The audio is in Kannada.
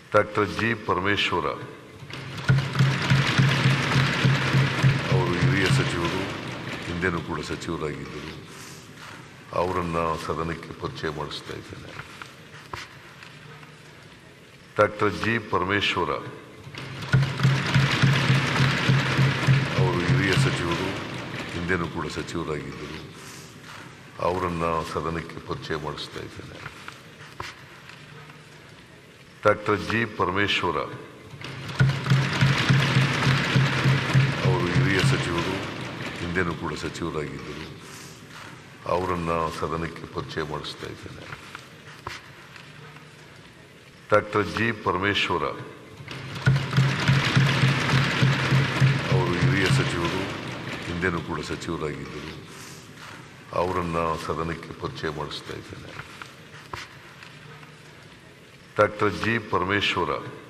ಡಾಕ್ಟರ್ ಜಿ ಪರಮೇಶ್ವರ ಅವರು ಹಿರಿಯ ಸಚಿವರು, ಹಿಂದೆನೂ ಕೂಡ ಸಚಿವರಾಗಿದ್ದರು. ಅವರನ್ನು ಸದನಕ್ಕೆ ಪರಿಚಯ ಮಾಡಿಸ್ತಾ ಇದ್ದೇನೆ. ಡಾಕ್ಟರ್ ಜಿ ಪರಮೇಶ್ವರ ಅವರು ಹಿರಿಯ ಸಚಿವರು, ಹಿಂದೆನೂ ಕೂಡ ಸಚಿವರಾಗಿದ್ದರು. ಅವರನ್ನು ಸದನಕ್ಕೆ ಪರಿಚಯ ಮಾಡಿಸ್ತಾ ಇದ್ದೇನೆ. ಡಾಕ್ಟರ್ ಜಿ ಪರಮೇಶ್ವರ ಅವರು ಹಿರಿಯ ಸಚಿವರು, ಹಿಂದೆನೂ ಕೂಡ ಸಚಿವರಾಗಿದ್ದರು. ಅವರನ್ನು ಸದನಕ್ಕೆ ಪರಿಚಯ ಮಾಡಿಸ್ತಾ ಇದ್ದೇನೆ. ಡಾಕ್ಟರ್ ಜಿ ಪರಮೇಶ್ವರ ಅವರು ಹಿರಿಯ ಸಚಿವರು, ಹಿಂದೆನೂ ಕೂಡ ಸಚಿವರಾಗಿದ್ದರು. ಅವರನ್ನು ಸದನಕ್ಕೆ ಪರಿಚಯ ಮಾಡಿಸ್ತಾ ಇದ್ದೇನೆ. Doctor G Parameshwara